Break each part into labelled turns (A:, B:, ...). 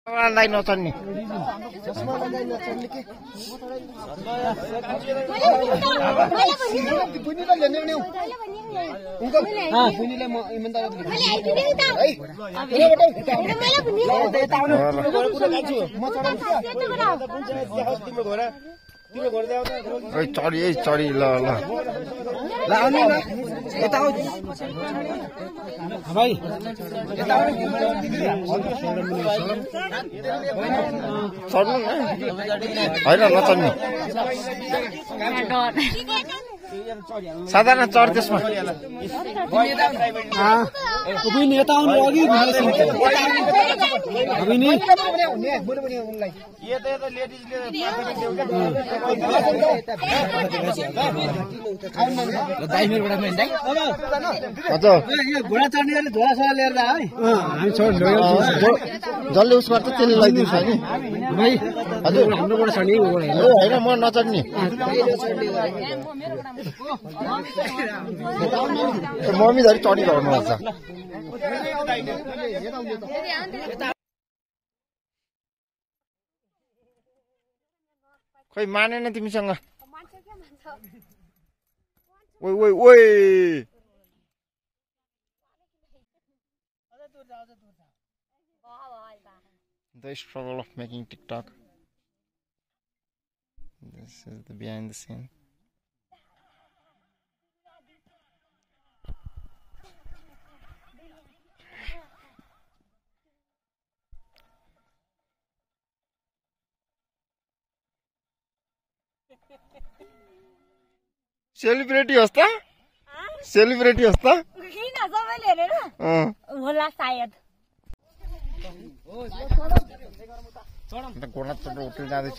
A: मलाई नचल्ने चढी ल
B: भाइ
A: चढ्नु न होइन नचढ्ने साधारण चढ त्यसमा
B: घोडा चढ्ने झोला सोला लिएर जा है
A: जसले उस गर्छ त्यसले लैदिन्छ नि
B: भाइ हजुर हाम्रो घोडा चढ्ने
A: होइन म नचढ्ने मम्मी धरि चढी गर्नुपर्छ खोइ मानेन तिमीसँग ओइ ओइ ओइ The struggle of making TikTok. This is the behind the scene. Celebrity host celebrity होस् त
C: किन सबैले हेरेर होला सायद
A: गोडा चढ्न होटल जाँदैछ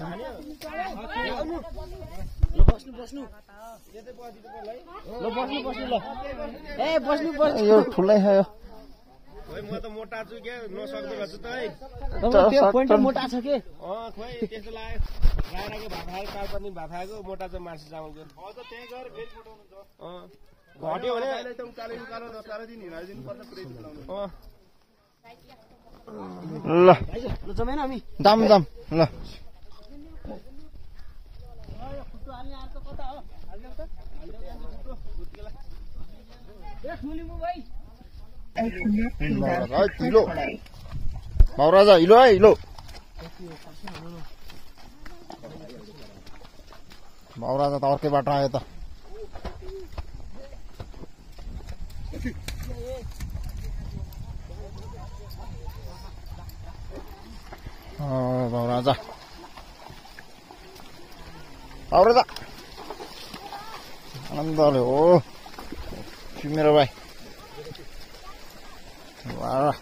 A: यो ठुलै छ यो
D: म त मोटा छु के नसक्दो रहेछ त है
B: त्यो पोइन्ट मोटा छ के
D: खोइ त्यस्तो लाग्यो राराको भात खाएको कालपनि भात खाएको मोटा चाहिँ मार्सी चामलको अझ त्यही गएर फेरि मोटाउनु छ घट्यो भने अहिले त उकालो उकालो 10-12 दिन हिँडाइदिनु पर्छ पुरै चलाउनु
A: ल
B: ल जमेन हामी
A: जाम जाम ल हिलो भाउराजा हिलो है हिलो भाउराजा त अर्कै बाटो आयो त भाउराजा भाउराजा आनन्दले हो मेरो भाइ RARA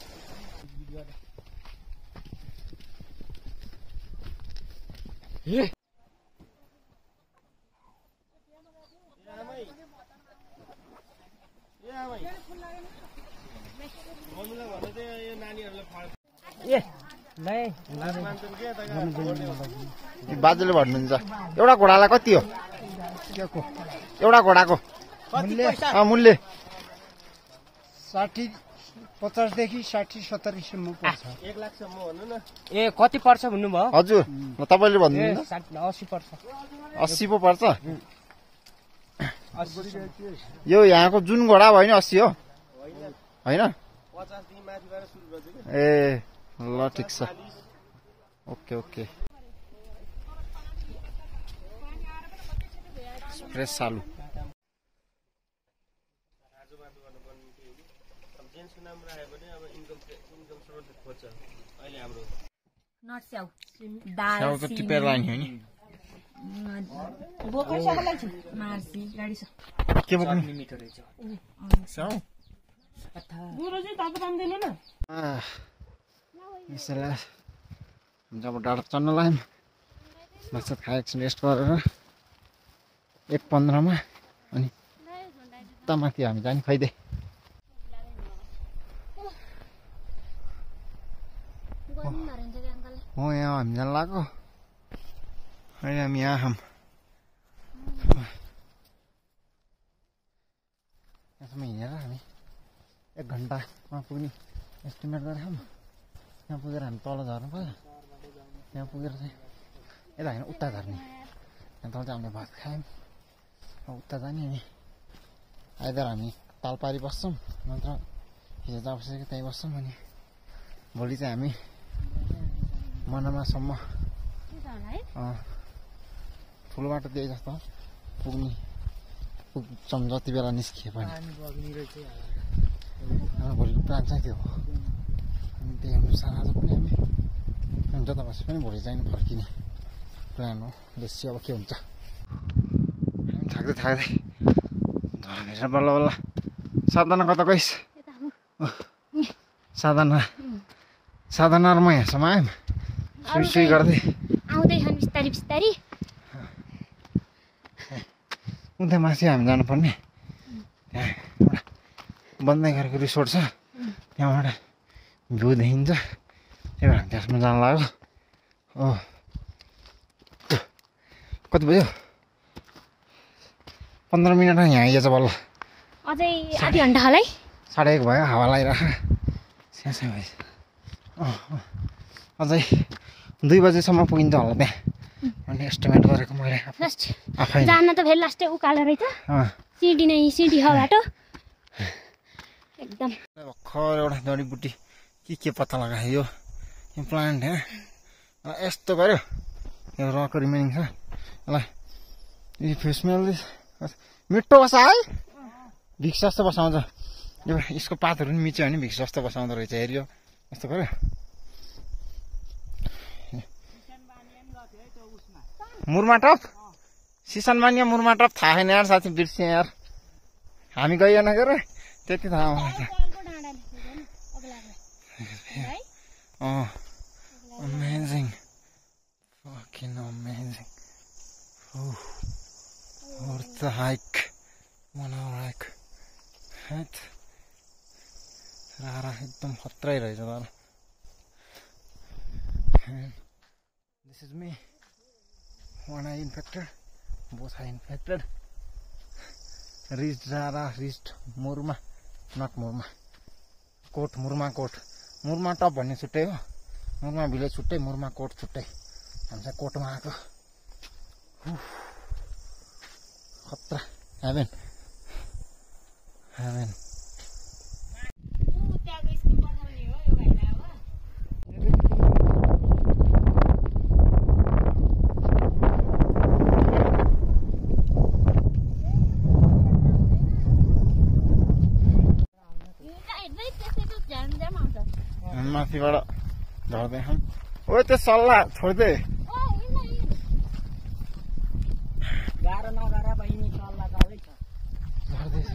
A: बाजेले भन्नुहुन्छ एउटा घोडालाई कति हो एउटा घोडाको मूल्य
B: 50 देखि 60-70 सम्म पर्छ
D: 1 लाख सम्म भन्नु न
B: ए कति पर्छ भन्नुभयो
A: हजुर तपाईले भन्नुहुन्छ
B: 80 पर्छ
A: 80 पो पर्छ यो यहाँको जुन घोडा भयो नि 80 हो हैन
D: 50 देखि माथिबाट सुरु गर्छ के
A: ए ल ठीक छ ओके ओके फ्रेस आलु
C: नर्स्याउ
A: स्याउ त टिपेर लाने हो नि
C: बोक्नु सक्लाई छु मार्सी गाडी छ
A: के बोक्नु मिटर रहेछ स्याउ
C: गुरु चाहिँ तपाईँ जान्दैन न
A: यसैले जब डाँडा चढ्न लाग्यौँ माछा खाए एकछिन रेस्ट गरेर 1:15 मा अनि उता माथि हामी जाने खैदे हो यहाँ हामी जान लाग्यो अहिले हामी यहाँ हम यहाँसम्म हिँडेर हामी 1 घन्टामा पुग्ने एस्टिमेट गरेर यहाँ पुगेर हामी तल झर्नु पर्यो यहाँ पुगेर चाहिँ यता होइन उता झर्ने यहाँ तल चाहिँ हामीले भात खायौँ उता जाने अनि आइदर हामी तालपारी बस्छौँ नत्र हिजो जहाँ बसेको त्यहीँ बस्छौँ अनि भोलि चाहिँ हामी मनमासम्म ठुलो बाटो त्यही जस्तो पुग्छौँ जति बेला निस्किए पनि भोलिको प्लान चाहिँ त्यो हो अनि त्यही अनुसार आज पनि हामी जता बसे पनि भोलि चाहिँ फर्किने प्लान हो बेसी अब के हुन्छ थाक्दै थाक्दै झरेर बल्ल बल्ल साधना कता गइस् साधना र म यहाँसम्म आयौँ सुई गर्दै
C: आउँदैछन् बिस्तारी बिस्तारी
A: उता माथि हामी जानुपर्ने त्यहाँ एउटा बन्दै गरेको रिसोर्ट छ त्यहाँबाट भ्यू देखिन्छ त्यही भएर त्यसमा जानु लाग्यो हो कति बज्यो 15 मिनट यहाँ आइएछ बल्ल
C: अझै आधी घन्टा होला है
A: 1:30 भयो हावा लगाइरह स्यासै भएछ अझै 2 बजेसम्म पुगिन्छ होला त्यहाँ अनि एस्टिमेट गरेको मैले आफै
C: जान त फेरि लास्टै उकालो रहेछ सिडी नै सिडी हो बाटो एकदम
A: भर्खर एउटा जडीबुटी के पत्ता लगायो यो प्लान्ट यहाँ यस्तो गर्यो यो रक रिमेनिङ छ यसलाई यो स्मेल मिठो बस्छ है भिक्स जस्तो बसाउँछ यो यसको पातहरू पनि मिच्यो भने भिक्स जस्तो बसाउँदो रहेछ हेऱ्यो यस्तो गर्यो मुरमा टप सिसनमानिया मुरमा टप थाहा छैन यार साथी बिर्सेँ यार हामी गइएन के अरे त्यति थाहा हुन्छ amazing fucking amazing worth the hike 1 hour hike right RARA एकदम खत्रै रहेछ तर this is me one eye infected both eye infected reached RARA reached Murma not Murma कोट मुरमा टप भन्ने छुट्टै हो मुरमा भिलेज छुट्टै मुरमा कोट छुट्टै हामी चाहिँ कोटमा आएको खतरा हेभेन माथिबाट झर्दै हम ओ त्यो सल्लाह छोड्दे
B: गाह्रो नगरा बहिनी सल्लाह गाह्रै छ
A: झर्दैछ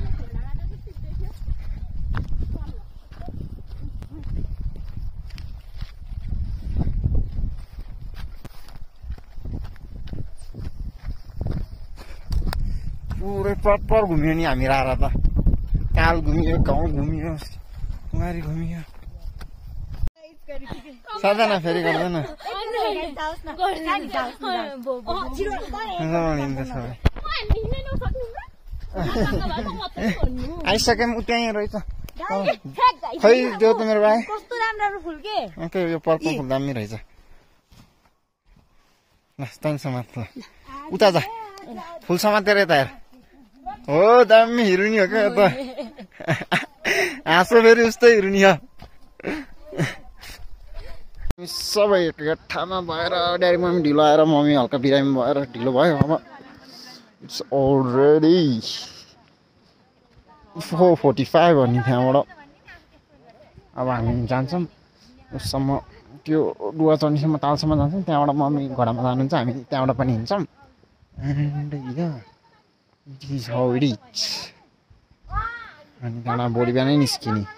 A: पुरै प्रपर घुम्यो नि हामी RARA त काल घुमियो गाउँ घुमियो कुमारी घुमियो साधना फेरि गर्दैन आइसक्यौँ उ त्यहीँ रहेछ खै त्यो त मेरो भाइ
C: कस्तो राम्रो फुल के
A: यो पर्पल फुल दामी रहेछ ल समात ल उता जा फुल समातेर यता हेर हो दामी हिरुनी हो क्या त हाँसो फेरि उस्तै हिरुनी हो सबै एक ठाउँमा भएर ड्याडी मम्मी ढिलो आएर मम्मी हल्का बिरामी भएर ढिलो भयो अब इट्स अलरेडी 4:45 हो नि त्यहाँबाट अब हामी जान्छौँ उससम्म त्यो डुवा चढ्नेसम्म तालसम्म जान्छौँ त्यहाँबाट मम्मी घोडामा जानुहुन्छ हामी त्यहाँबाट पनि हिँड्छौँ and yeah it is how it is अनि त्यहाँबाट भोलि बिहानै निस्किने